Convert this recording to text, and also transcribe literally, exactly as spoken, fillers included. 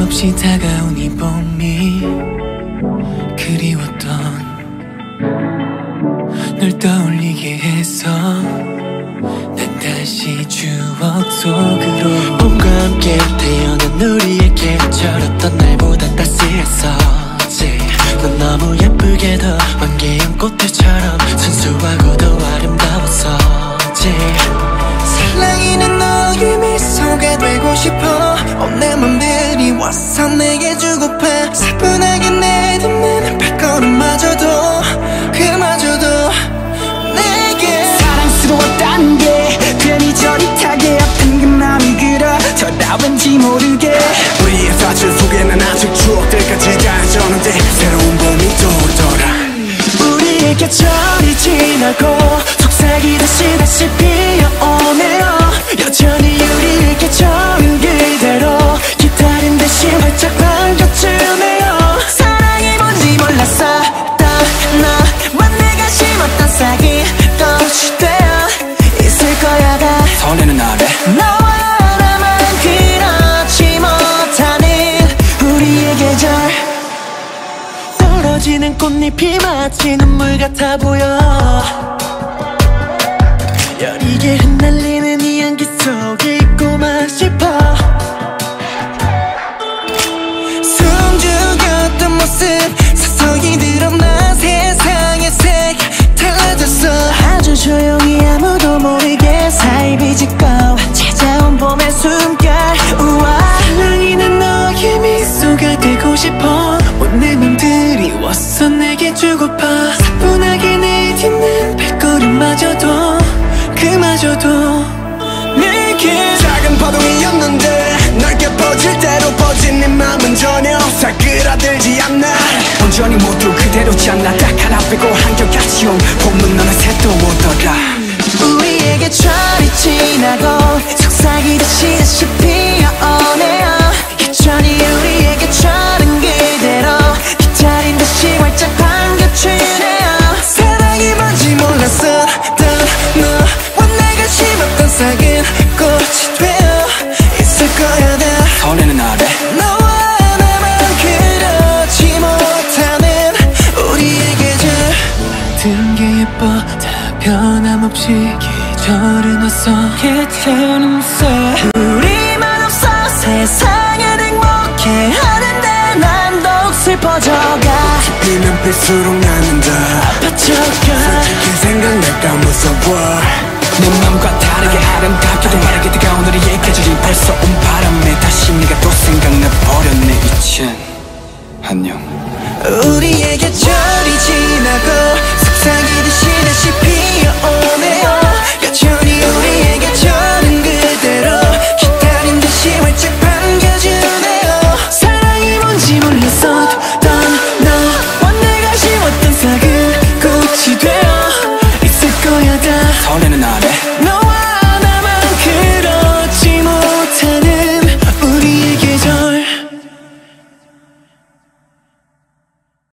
없이 다가온 이 봄이 그리웠던 널 떠올리게 해서 난 다시 추억 속으로 봄과 함께 태어난 우리에게 절었던 날보다 따스했었지. 넌 너무 예쁘게도 만개한 꽃들처럼 순수하고도 아름다웠었지. 사랑이는 너의 미소가 되고 싶어. 온 내 맘 그리워서 내게 주고파. 사뿐하게 내딛는 발걸음마저도 그마저도 내게 사랑스러웠다는 게 괜히 저릿하게 아픈 그 맘이 그려 저라 왠지 모르게 우리의 사실 속에는 아직 추억들까지 가려졌는데 새로운 봄이 떠오르더라. 우리의 계절이 지나고 속삭이 다시 다시 피어오네요. 여전히 우리의 계절은 그대로 기다린 듯이 활짝 반겨주네요. 사랑이 뭔지 몰랐어 떠나와 내가 심었던 싹이 꽃이 되어 있을 거야 다 설레는 날에 너와 나만 그렇지 못하는 우리의 계절. 떨어지는 꽃잎이 마치 눈물 같아 보여. 여리게 흩날리는 이 향기 속에 있고만 싶어. 숨죽였던 모습 서서히 드러나. 세상의 색 달라졌어. 아주 조용히 아무도 모르게 사이비 짓고 찾아온 봄의 숨결. 우와 사랑이는 너의 미소가 되고 싶어. 온 내 맘 그리웠어 내게 주고파. 사뿐하게 내딛는 발걸음마저도 그마저도 내게 작은 파동이었는데 넓게 퍼질 대로 퍼진 네 맘은 전혀 사그라들지 않나. 온전히 모두 그대로지 않나. 딱 하나 빼고 한결같이 온 봄은 너는 새또 오더라. 우리의 계절이 지나고 속삭이듯이 다시 피어오네요. 여전히 우리의 계절은 그대로 기다린 듯이 활짝 반겨주네요. 사랑이 뭔지 몰랐어 너와 내가 심었던 싹은 꽃이 되어 있을 거야 다 설레는 날에 너와 나만 그렇지 못하는 우리의 계절. 모든 게 예뻐 다 변함없이 계절은 왔어 계절은 왔어. 우리만 없어 세상을 행복해 하는데 난 더욱 슬퍼져가. 네 눈빛으로 나는 더 아파져가. 솔직히 생각날까 무서워. 내 맘과 다르게 아름답게도 빠르게 다가온 우리의 계절이 벌써 온 바람